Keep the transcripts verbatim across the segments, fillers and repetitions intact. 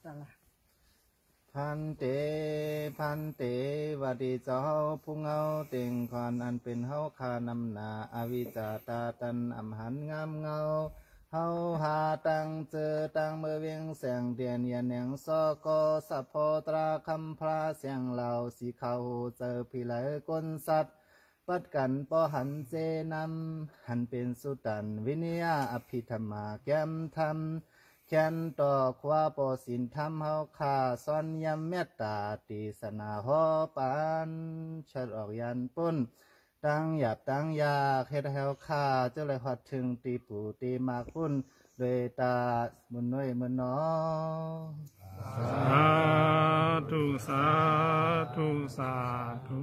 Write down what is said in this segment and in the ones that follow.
ตละพันเตพันเตวัดิเจ้าผู้เงาเต่งคอนอันเป็นเฮาคานำนาอวิจาตาตันอำหันงามเงาเฮาหาตังเจอตังเมื่อเวียงแสงเดียนยันแหงซอกอสัพโพตราคำพระเสียงเหล่าสีเขาเจอพิไลกลสัตว์ปัดกันปอหันเจนำหันเป็นสุตันวินิยาอภิธรรมาแก้มธรรมแค้นต่อความปอสินธรรมเฮาข่าซ้อนยำเมตตาติสนาหอปานชัดออกยันปุ้นตั้งหยาบตั้งยาเฮ็ดเฮาข่าเจ้าเลยฮอดถึงตีปูตีมากปุ้นโดยตามุนน้อยมุนน้อสาธุสาธุสาธุ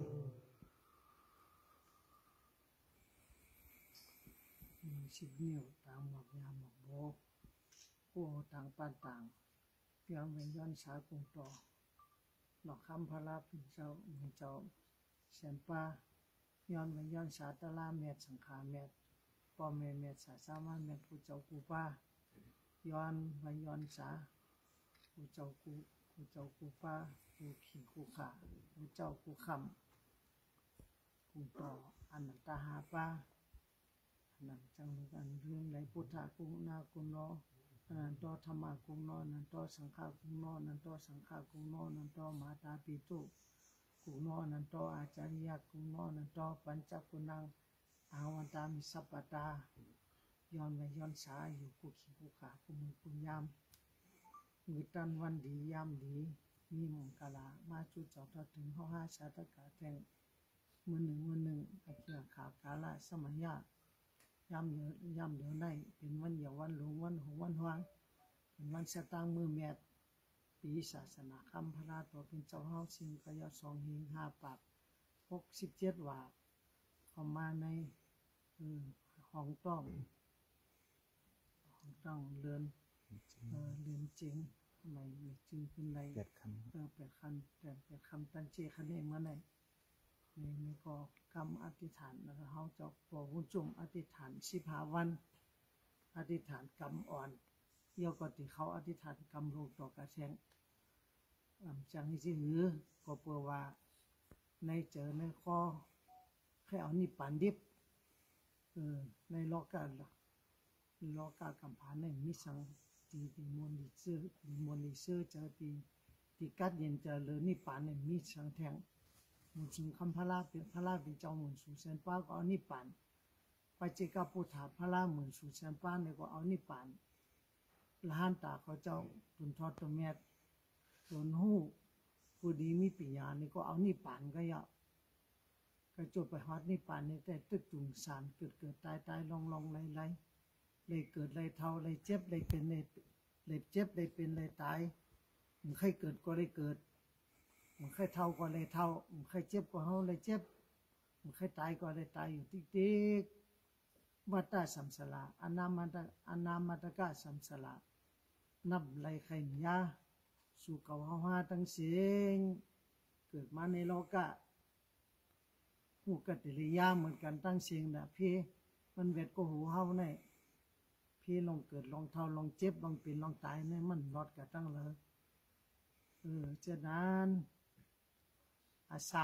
สิบนิ้วต่างหมอกยามหมอกโบผู้ต่างปานต่างเพียงเป็นย้อนสากุงต่อหลอกคำพระลาเป็นเจ้าเป็นเจ้าเสียนป้าย้อนเป็นย้อนสาตะลาเมตสังขารเมตป้อเมเมตสาสามาเมตผู้เจ้ากูป้าย้อนเป็นย้อนสาผู้เจ้ากูผู้เจ้ากูป้าผู้ขี่กูขาผู้เจ้ากูคำกูต่ออันนันตาหาป้านั่นจังกันเรื่องในพุทธะกุณนากุณโนนันโตธรรมะกุณโนนันโตสังฆะกุณโนนันโตสังฆะกุณโนนันโตมาตาปิตุกุณโนนันโตอาจาริยะกุณโนนันโตปัญจกุณังอาวันตามิสัพปตาย้อนไปย้อนสาอยู่กุขีกุขากุมุกุญยามมือตันวันดียามดีมีมงคลามาจุดจอดถึงห้าห้าชาตกาแทงมือหนึ่งมือหนึ่งอาเกียขากาละสมัยยะยามเดือยามเดือในเป็นวันเหยาวันหลงวันหงวันหวางเป็นวันเสตางมือแมดปีศาสนาคำพระราตัวเป็นเจ้าเฮาสิงกยสองหิงห้าปากหกสิบเจ็ดวาเข้ามาในห้องต้องห้องต้องเรือนเรือนจริงไม่จริงเป็นไรแปดคำเออแปดคำแปดแปดคำตั้งเจคันเองมาในในในก็กรรมอธิษฐานนะครับเขาจะปอหุ่นจุ่มอธิษฐานสิบห้าวันอธิษฐานกรรมอ่อนเยี่ยวก็ติเขาอธิษฐานกรรมลูกต่อกระแชงจังที่หือก็เปว่าในเจอในข้อแค่เอานิพพานดิบเออในโลกาโลกากำพานในมิสังตีตีมวลดิซื้อตีมวลดิซื้อเจอตีตีกัดเย็นเจอเลยนิพพานในมิสังแทงมุนคำพระลาเป็นพระลาเป็นเจ้าหมุนสู่เซนป้าก็เอานิพพานปัจเจกพุทธาพระลาหมุนสู่เซนป้าเนี่ยก็เอานิพพานละหันตาเขาเจ้าตุนทอดตัวเม็ดตุนหูผู้ดีมีปัญญานี่ก็เอานิพพานก็ยะก็จบไปฮอดนิพพานนี่แต่ตึกตุงสารเกิดเกิดตายตายลองลองไรไรเลยเกิดเลยเท่าเลยเจ็บเลยเป็นเลยเลยเจ็บเลยเป็นเลยตายมันเคยเกิดก็เลยเกิดมันเคยเท่าก็เลยเท่ามันเคยเจ็บก็เฮาเลยเจ็บมันเคยตายก็เลยตายอยู่ติ๊กติ๊กวัตตาสัมสลาอนามาตอนามาตกะสัมสลานับไรใครยาสู่เก่าเฮาหาตั้งเสียงเกิดมาในโลกะหูกติริยาเหมือนกันตั้งเสียงนะพี่มันเวทก็หูเฮาในพี่ลองเกิดลองเท่าลองเจ็บลองเป็นลองตายเนี่ยมันรอดกันตั้งเลยเออเจ้านั้นอาศัก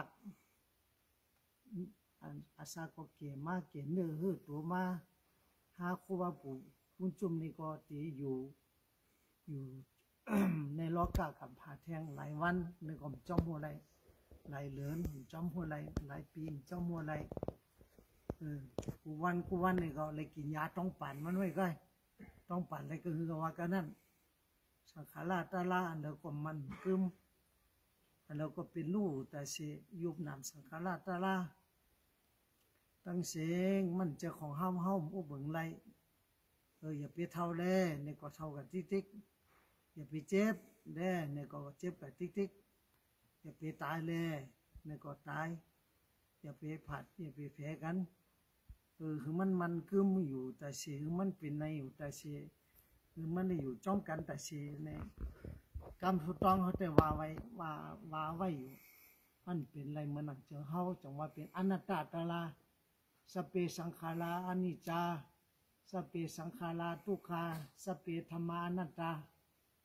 อาศักก็เกี่ยมาเกี่ยเนื้อหื้อตัวมาหาคูบาปูมุนจุ่มนี่ก็ตีอยู่อยู่ ในโลกากับผาแทงหลายวันในกรมจ้อมหัวไรหลายเหลือนจ้อมหัวไรหลายปีจ้อมหัวไรเออกูวันกูวันนี่ก็เลยกินยาต้องปั่นมันไว้ก็ต้องปั่นอะไรก็คือว่ากันนั่นสังขารตาลาอันเดียวก็มันกึมอันเดียวก็เป็นลู่แต่เสียยุบนำสังขารตาลาตั้งเสียงมันจะของห้ามห้ามอุบเบิงไรเอออย่าไปเท่าแล่เนี่ยก็เท่ากับติ๊กติ๊กอย่าไปเจ็บแล่เนี่ยก็เจ็บกับติ๊กติ๊กอย่าไปตายแล่เนี่ยก็ตายอย่าไปผัดอย่าไปแผลกันเออคือมันมันกึมอยู่แต่เสียคือมันเป็นในอยู่แต่เสียคือมันอยู่จ้องกันแต่เสียในกรรมถูกต้องเขาแต่ว่าไว้ว่าว่าไว้อยู่มันเป็นอะไรเหมือนหนังเจอเฮาจังว่าเป็นอนัตตาตาลาสเปสังขาราอนิจจาสเปสังขาราทุกขาสเปธรรมานัตตาธ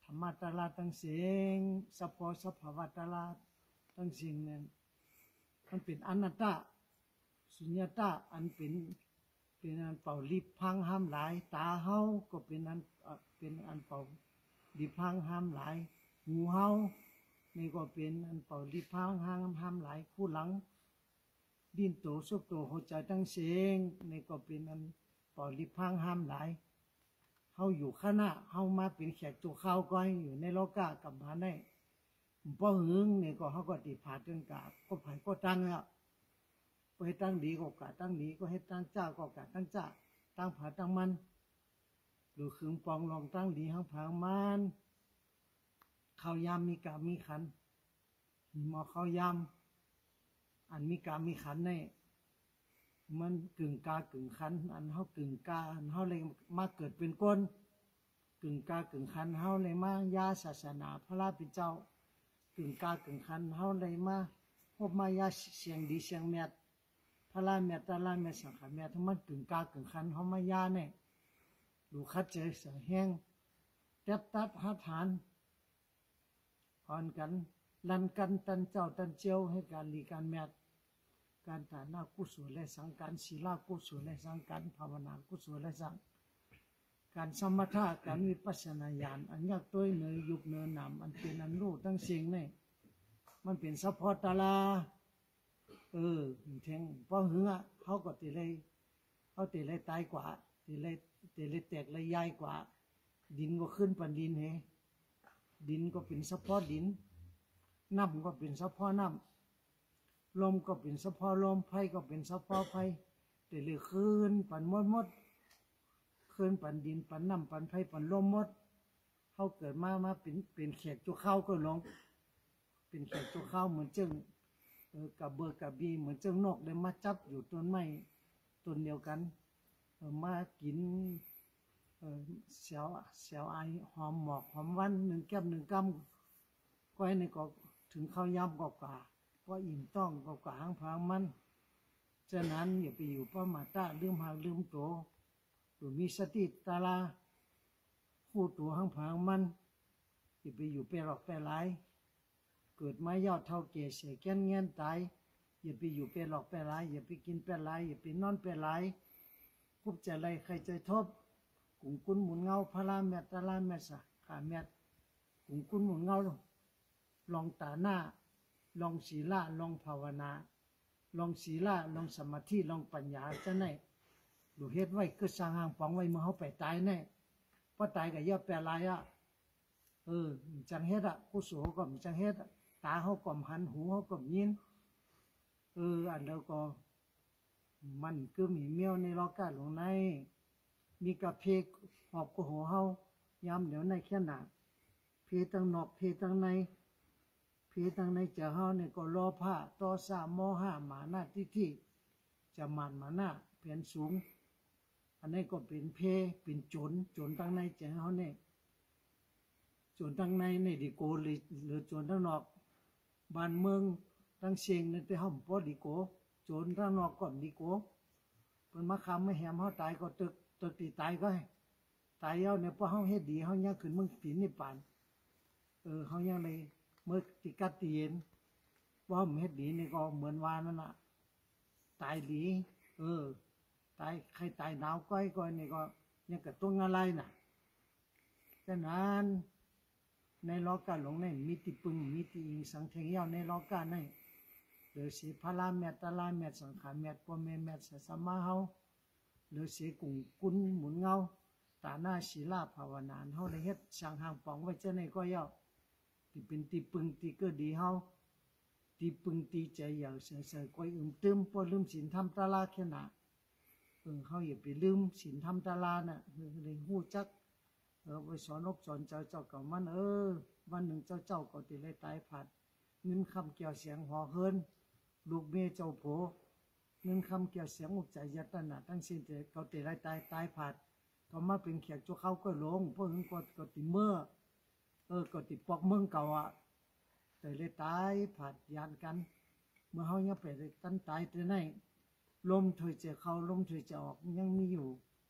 รรมตลาดตั้งเสียงสปอสภาวะตลาดตั้งสิ่งนั้นมันเป็นอนัตตาสุญญตาอันเป็นเป็นอันเป่าลิบพังห้ามหลายตาเฮาก็เป็นอันเป็นอันเป่าลิบพังห้ามหลายหูเฮานี่ก็เป็นอันเป่าลิบพังห้ามห้ามหลายคู่หลังดินโตสุกโตหัวใจตั้งเสียงนี่ก็เป็นอันเป่าลิบพังห้ามหลายเฮาอยู่ข้างหน้าเฮามาเป็นแขกตัวข้าวก้อยอยู่ในโลกะกับมาได้ป้อหึงนี่ก็เฮาก็ติผาดกันกะก็ไผก็ตั้งแล้วก็ให้ตั้งดีก็กะตั้งดีก็ให้ตั้งจ้าก็กะตั้งจ้าตั้งผาตั้งมันหรือขึงปองลองตั้งดีหังผางมันข้าวยามมีกะมีขันหมอข้าวยามอันมีกะมีขันในมันกึ่งกากึ่งขันอันเฮากึ่งกาอันเฮาเลยมาเกิดเป็นก้นกึ่งกากึ่งขันเฮาเลยมายาศาสนาพระราเป็นเจ้ากึ่งกากึ่งขันเฮาเลยมาพบมายาเสียงดีเสียงแมดพระราแมดตาลาแมดสังขารแมดทั้งมันกึ่งกากึ่งขันเฮามายาเนี่ยดูคัดเจอเสียแห้งแทบตัดหาฐานอ่อนกันลันกันตันเจ้าตันเจียวให้การลีการแมดการฐานะกุศลและสังการศีลากุศลและสังการภาวนากุศลและสังการสมถะการวิปัสสนาญาณอันยากตัวเนยยุบเนินนำอันเป็นอันรู้ตั้งเสียงนี่มันเป็นซัพพอร์ตตาลาเออแทงพอหึงอ่ะเขาก็ตีเลยเขาตีเลยตายกว่าตีเลยตีเลยแตกเลยใหญ่กว่าดินก็ขึ้นปันดินเหดินก็เป็นซัพพอร์ตดินน้ำก็เป็นซัพพอร์ตน้ำลมก็เป็นซัพพอร์ตลมไฟก็เป็นซัพพอร์ตไฟตีเลยขึ้นปันมดมดขึ้นปันดินปันน้ำปันไฟปันลมมดเขาเกิดมามาเป็นเป็นแขกจุข้าวก็ลงเป็นแขกจุข้าวเหมือนจึงเออกับเบอร์กับบีเหมือนจึงนกได้มาจับอยู่ต้นไม้ต้นเดียวกันเออมากินเออเสียวเสียวไอหอมหมอกหอมวันหนึ่งแก้มหนึ่งกำก็ให้ในก็ถึงข้าวยำกอกาก็อิ่มต้องกอกาหางพางมันฉะนั้นอย่าไปอยู่ป้ามาตาลืมหางลืมโตหรือมีสติตาลาคู่ตัวหางพางมันอย่าไปอยู่ไปหลอกไปหลายเกิดมายอดเท่าเกศเสียแก่นเงี้ยนตายอย่าไปอยู่ไปหลอกไปหลายอย่าไปกินไปหลายอย่าไปนอนไปหลายคุบใจไรใครใจทบกุ่งกุ้นหมุนเงาพระราแมตตาลาแมตสะขาแมตกุ่งกุ้นหมุนเงาลองตาหน้าลองศีลาลองภาวนาลองศีลาลองสมาธิลองปัญญาจะไหนดูเฮ็ดไว้ก็สร้างหางปองไว้เมื่อเขาไปตายแน่เพราะตายกับย่าแปรลายอ่ะเออจังเฮ็ดอ่ะผู้สูงก็มีจังเฮ็ดตาเขาก็หันหูเขาก็ยินเอออันแล้วก็มันก็มีเมียวในโลกาหลงในมีกับเพกหอบก็หัวเฮายามเดี๋ยวในแค่หนาเพตั้งนอกเพตั้งในเพตั้งในเจ้าเฮาเนี่ยก็รอผ้าต่อสามโมห้าหมาหน้าที่ที่จะมันมาหน้าเพียนสูงอันนี้ก็เป็นเพเป็นโจรโจรตั้งในเจ้าเฮาเนี่ยโจรตั้งในในดีโกหรือหรือโจรตั้งนอกบ้านเมืองตั้งเชียงนั่นแต่ห้องปอดีโกโจรตั้งนอกก่อนดีโกเป็นมาคำไม่แหมเขาตายก็ตึกตึกตีตายก็ให้ตายเอาเนี่ยพอเขาเฮ็ดดีเขายังขึ้นมึงผีนิพพานเออเขายังเลยเมื่อติกัดตีเย็นว่ามันเฮ็ดดีนี่ก็เหมือนวานั่นน่ะตายดีเออตายใครตายหนาวก้อยก้อยนี่ก็ยังกับตัวอะไรน่ะฉะนั้นในโลกาหลงในมิติปึงมิติอิงสังเทงเย้าในโลกาในหรือสีพระแมตตาลาแมตสังขารแมตปเมแมตสัมมาเฮาหรือสีกุ่งกุนหมุนเงาตาหน้าศีลาภาวนาเฮาได้เฮ็ดช่างหางปองไว้เจ้าในก็เย้าที่เป็นตีปึงตีเกิดดีเฮาตีปึงตีใจอย่างเสือๆก้อยอึมตึมพอลืมศีลธรรมตาลาแค่น่ะเออเฮาอย่าไปลืมศีลธรรมตาลาน่ะเลยฮู้จักเออไปสอนอกสอนเจ้าเจ้ากับมันเออวันหนึ่งเจ้าเจ้าก็ติเลยตายผัดเงินคำเกี่ยวเสียงหอเฮินลูกเมียเจ้าโผเงินคำเกี่ยวเสียงอุจจายัตนาตั้งสิ้นแต่เขาติเลยตายตายผัดก็มาเป็นแขกจุเขาก็ลงเพราะหึงก็ก็ติเมื่อเออก็ติปอกเมืองเก่าอ่ะแต่เลยตายผัดยานกันเมื่อเขายังไปเลยตั้นตายแต่ไหนลมถอยจะเข้าลมถอยจะออกยังมีอยู่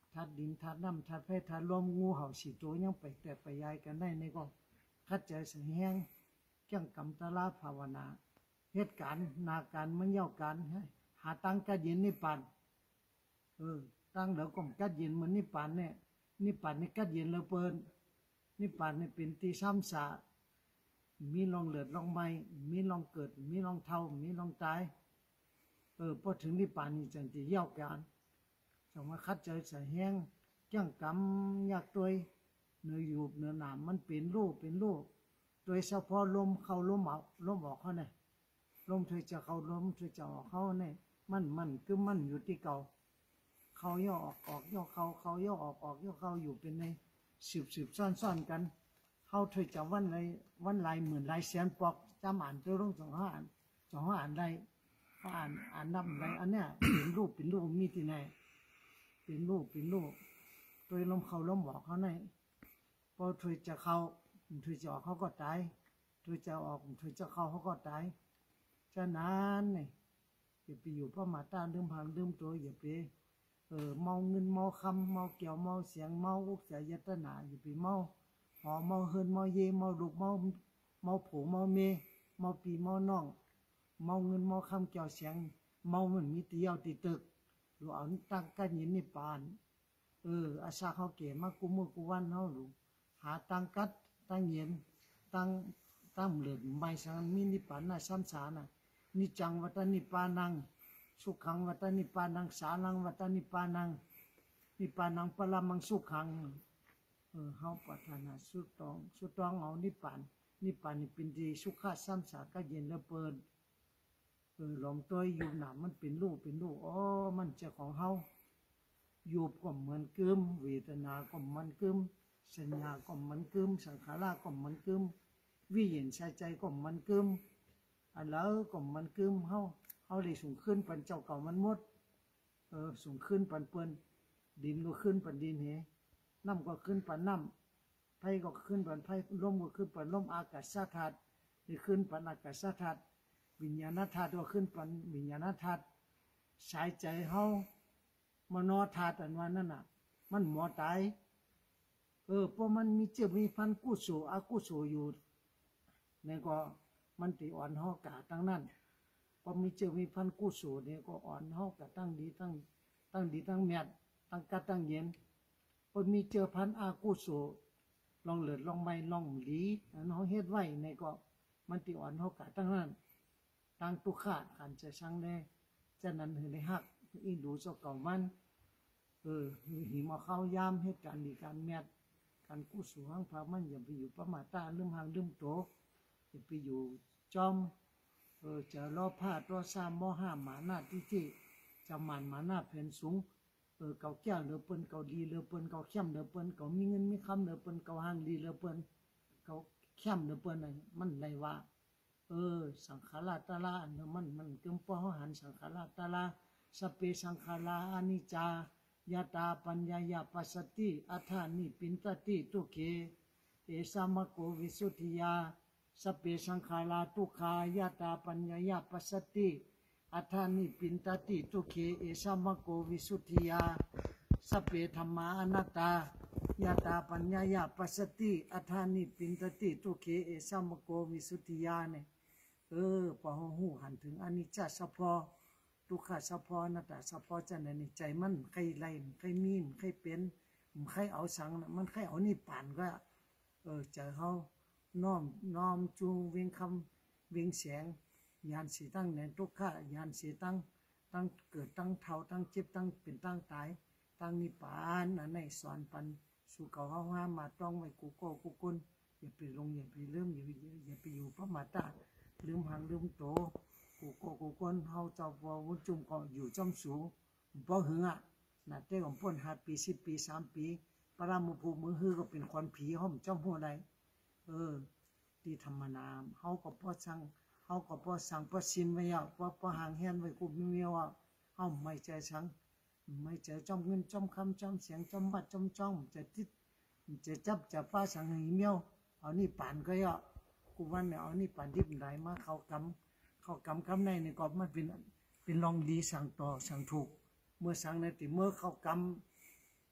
ธาตุดินธาตุน้ำธาตุไฟธาตุลมงูเห่าสีตัวยังไปแต่ไปยายกันได้ในก็คัดใจเสียแห้งเกี่ยงกำตะลาภาวนาเหตุการณ์นาการมันเย่าการหาตังกัดเย็นนิพพานเออตั้งเดี๋ยวก็กัดเย็นเหมือนนิพพานเนี่ยนิพพานนี่กัดเย็นเลยเปิ้นนิพพานนี่เป็นที่ซ้ำสามีลองเลือดลองไม้มีลองเกิดมีลองเท่ามีลองตายเออพอถึงนิพพานนี่จังจะเย่าการสมมาคัดใจใส่แห้งจังกำอยากตัวเนื้ออยู่เนื้อหนามมันเป็นรูปเป็นรูปโดยเฉพาะลมเข้าลมออกลมออกเขาเนี่ยลมเธอจะเข้าลมเธอจะออกเขาเนี่ยมันมันคือมันอยู่ที่เก่าเขาย่อออกออกย่อเขาเขาย่อออกออกย่อเขาอยู่เป็นในสืบสืบซ่อนซ่อนกันเขาเธอจะวันไรวันไรหมื่นไรแสนปอกจำอ่านตัวรุ่งสองห้าอ่านสองห้าอ่านไรเขาอ่านอ่านนับไรอันเนี้ยเป็นรูปเป็นรูปมีที่ไหนเป็นรูปเป็นรูปโดยลมเขาลมออกเขาในพอเธอจะเข้าเธอจะออกเขาก็ตายเธอจะออกเธอจะเข้าเขาก็ตายฉะนั้นเนี่ยอย่าไปอยู่พ่อมาตาลืมพังลืมตัวอย่าไปเออเมาเงินเมาคำเมาเกี่ยวเมาเสียงเมาอุกเสียยตนาอย่าไปเมาหอเมาเฮินเมาเยเมาลูกเมาเมาผูเมาเมเมาปีเมาน่องเมาเงินเมาคำเกี่ยวเสียงเมาเหมือนมีตีเยาตีตึกหรือเอาตั้งกันยินนิพพานเอออาชาเขาเก๋มากูมือกูวันเขาหรือหาตั้งกัดตั้งเย็นตั้งตั้งเหลือใบสังมีนิพพานน่ะซ้ำสาน่ะนิจังวัตนิพพานังสุขังวัตนิพพานังสานังวัตนิพพานังนิพพานังปรมังสุขังเออเฮาปรารถนาสุดตองสุดตองเอานิพพานนิพพานนี่เป็นดีสุขะซ้ำสาก็เย็นแล้วเปิดเออหลงตัวอยู่หนามันเป็นรูปเป็นรูปอ๋อมันจะของเฮาอยู่ก็เหมือนกึมเวทนาก็เหมือนกึมสัญญาก็เหมือนกึมสังขารก็เหมือนกึมวิญญาณใจใจก็เหมือนกึมอันแล้วก็เหมือนกึมเฮาเฮาได้สูงขึ้นปันเจ้าเก่ามันหมดเออสูงขึ้นปันเปิ้นดินก็ขึ้นปันดินเหน้ำก็ขึ้นปันน้ำไฟก็ขึ้นปันไฟลมก็ขึ้นปันลมอากาศธาตุนี่ขึ้นปันอากาศธาตุวิญญาณธาตุก็ขึ้นปันวิญญาณธาตุสายใจเฮามโนธาตุอันว่านั่นน่ะมันหมอตายเออเพราะมันมีเจ็บมีพันกุศลอกุศลอยู่นี่ก็มันติอ่อนเฮากะตั้งนั้นพอมีเจ็บมีพันกุศลนี่ก็อ่อนเฮากะตั้งดีตั้งตั้งดีตั้งแมดตั้งกัดตั้งเย็นพอมีเจอพันอากุศลลองเลิดลองไม่ลองหลีอันเฮาเฮ็ดไว้นี่ก็มันติอ่อนเฮากะตั้งนั้นตั้งตุขะขันจะชังได้ฉะนั้นให้ได้ฮักอีดูเจ้าเก่ามันเออหิมาเข้ายามเหตุการณ์ดีการแมดการกู้สูงพามันอย่าไปอยู่ประมาตาลืมหางลืมโตอย่าไปอยู่จอมเออจะรอพาดรอซ้ำมอห้าหมาหน้าที่ที่จะหมันหมาหน้าแผ่นสูงเออเก่าแก้วเดือเปิ้นเก่าดีเดือเปิ้นเก่าเข้มเดือเปิ้นเก่ามีเงินมีคำเดือเปิ้นเก่าหางดีเดือเปิ้นเก่าเข้มเดือเปิ้นมันไรว่าเออสังขารตาลาอันนั้นมันมันกึมป้อหันสังขารตาลาสเปสังขาราอนิจจายาตาปัญญายาปัสสติอัฏฐานิปินตติทุเขเอสามโกวิสุทธิยาสเปสังขาราทุกขายาตาปัญญายาปัสสติอัฏฐานิปินตติทุเขเอสามโกวิสุทธิยาสเปธรรมาอนัตตายาตาปัญญายาปัสสติอัฏฐานิปินตติทุเขเอสามโกวิสุทธิยาเนี่ยเออพอหูหันถึงอนิจจสภพทุกขะสะพอนะแต่สะพอจะในใจมันใครไล่ใครมีมใครเป็นใครเอาสังนะมันใครเอานี่ป่านก็เออใจเขาน้อมน้อมจูงเวียงคำเวียงเสียงยานสีตั้งในทุกขะยานสีตั้งตั้งเกิดตั้งเท่าตั้งเจ็บตั้งเป็นตั้งตายตั้งนิพพานอันในสอนปันสู่เก่าเฮาห้ามมาต้องไว้กูโก้กูกุนอย่าไปลงอย่าไปเริ่มอย่าอย่าไปอยู่พระมาตาลืมหางลืมโตกูโกกูคนเฮาเจ้าบ่วุ้นจุ่มก็อยู่จอมสูงบ่หึงอ่ะน่ะแต่ของป่นห้าปีสิบปีสามปีปรามุภูมือฮือก็เป็นคนผีห้อมจอมหัวใดเออที่ธรรมนามเฮาก็บ่สั่งเฮาก็บ่สั่งบ่ชินไว้อ่ะบ่บ่ห่างแฮนไว้กูมีเมียวอ่ะเฮาไม่ใจสังไม่ใจจอมเงินจอมคำจอมเสียงจอมบัดจอมจ้องจะติดจะจับจะฟ้าสังให้เมียวเอานี่ป่านก็ย่อกูว่าเนี่ยเอานี่ป่านดิบได้มาเข้ากำเขากำกำในนี่ก็มันเป็นเป็นลองดีสั่งต่อสั่งถูกเมื่อสั่งในติเมื่อเขาก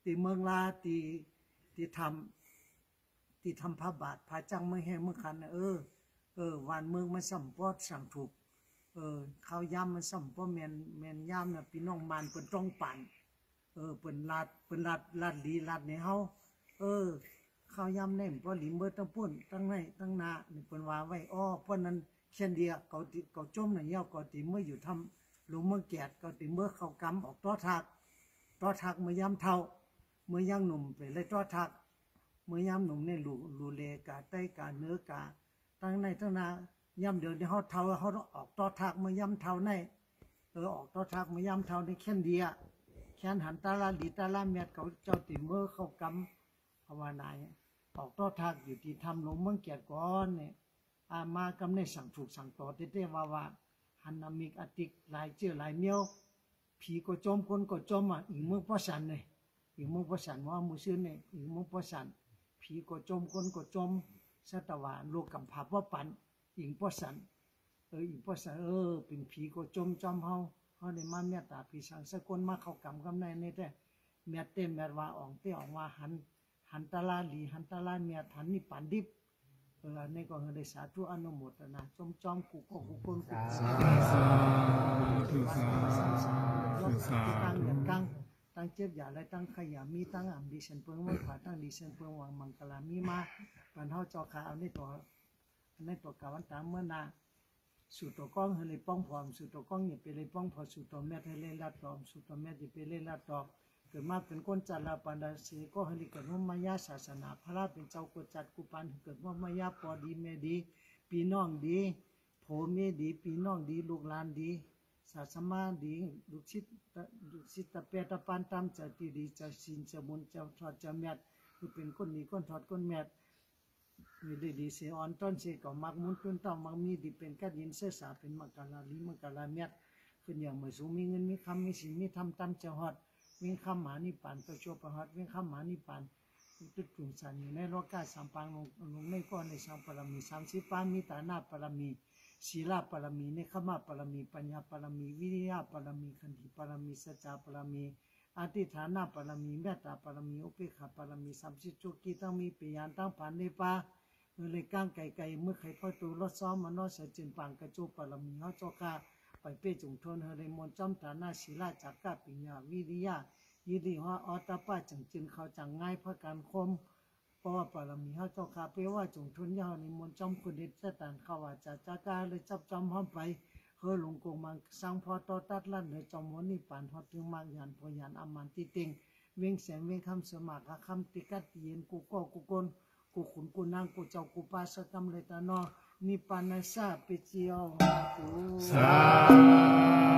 ตีเมืองลาตีตีทำตีทำพระบาทพระจังไม่ให้เมื่อคันเออเออวันเมืองมันสัมปอดสั่งถูกเออข้าวยำมันสัมปอดแมนแมนยำน่ะพี่น้องมันเป็นต้องปั่นเออเป็นลาดเป็นลาดลาดดีลาดในเฮาเออข้าวยำเนี่ยพอหลิมเบิดตั้งปุ่นตั้งในตั้งนานี่เป็นว่าไว้อ้อเพราะนั้นเช่นเดียวเขาติเขาจมในเหี้ยเขาติเมื่ออยู่ทำหลวงเมื่อแก่เขาติเมื่อเขากำออกต้อทักต้อทักเมื่อยำเท่าเมื่อย่างหนุ่มไปเลยต้อทักเมื่อยำหนุ่มเนี่ยหลูหลูเลกาใต้กาเนื้อกาตั้งในตั้งนายำเดี๋ยวเดี๋ยวเขาเท่าเขาออกต้อทักเมื่อยำเท่าในเออออกต้อทักเมื่อยำเท่าในแค่นเดียแค่นหันตาลาดีตาลาเมียดเขาเจ้าติเมื่อเขากำภาวนายออกต้อทักอยู่ที่ทำหลวงเมื่อแก่ก่อนเนี่ยอามากำในสั่งถูกสั่งต่อเต้ๆว่าว่าหันนามิกอติกลายเจือลายเมียวผีก็จมคนก็จมอ่ะอีเมืองพ่อสันเลยอีเมืองพ่อสันว่ามือซื้อเนี่ยอีเมืองพ่อสันผีก็จมคนก็จมสัตวาโลกกำพาพ่อปันอีพ่อสันเอออีพ่อสันเออเป็นผีก็จมจอมเฮาเฮาได้มาเมตตาพี่สังสกุลมาเข้ากำกำในนี่แต่เมียเต็มเมียว่าอ่องเตี้ยออกว่าหันหันตาลาลีหันตาลาเมียหันนี่ปันดิบเออในก็ได้สาธุอนุโมทนาจอมจอมกูก็กูคนกูสาธุสาธุสาธุตั้งอย่างตั้งตั้งเจ็บอย่าไรตั้งขยามีตั้งอ่ำดิฉันเพิ่งว่าขาตั้งดิฉันเพิ่งว่ามังกลามีมาปันเฮาจอขาเอาในตัวในตัวกาวันตามเมื่อนาสู่ตัวก้องให้เลยป้องพร้อมสู่ตัวก้องอย่าไปเลยป้องพอสู่ตัวแม่ให้เลยลาดตอมสู่ตัวแม่อย่าไปเลยลาดตอมเกิดมาเป็นคนจัดลาปันดาสีก็ให้เกิดว่ามายาศาสนาพระเป็นเจ้ากุจัดกุปันเกิดว่ามายาปอดีแม่ดีปีน้องดีโผเมดีปีน้องดีลูกหลานดีศาสมาดีลูกชิตลูกชิตตะเปตะปานตามจะตีดีจะสินจะมุนจะทอดจะแมดคือเป็นคนนี้คนทอดคนแมดมีดีดีเสียอ่อนต้นเสียก็มักมุนต้นต้องมักมีดีเป็นกัดยินเสสาเป็นมักกะลาลีมักกะลาแมดขึ้นอย่างเมื่อสูงมีเงินมีคำมีสินมีทำตามจะหอดวิ่งข้ามหมานิปานตัวโชประหัดวิ่งข้ามหมานิปานตุดกลุ่มสันอยู่ในโลกาสามปางลงลงในก้อนในสามปรมีสามสิบปางมีตาหน้าปรมีศีลาปรมีเนคขมาปรมีปัญญาปรมีวิริยะปรมีขันธิปรมีสัจจะปรมีอธิฐานะปรมีเมตตาปรมีอุเบกขาปรมีสามสิบจุกีตั้งมีปียานตั้งผ่านในป่าเมื่อเลยก้างไก่ไก่เมื่อไข่พ่อตูรถซ้อมมันนอเสจินปางกระจูปรมีเขาโจกาไปเป้จุงทนเฮเรมนจอมฐานาศีลาจักกะปิญญาวิริยะยิริว่าอตป้าจังจินเขาจังง่ายเพราะการคมเพราะว่าปรมีเขาเจ้าคาเปว่าจุงทุนยาวในมนจอมกุดิตจะต่างเขาว่าจะจักาเลยจับจอมห้อมไปเฮอหลงกงมังสังพอตอตัดลั่นเลยจอมวันนี้ปานพอถึงมากยันพยันอามันติติงเวียงแสงเวียงคำสมากคำติกัดเย็นกูก็กูกนกูขุนกูนางกูเจ้ากูปาสกรรมเลยตานอนิปานาซาเปเจียวสา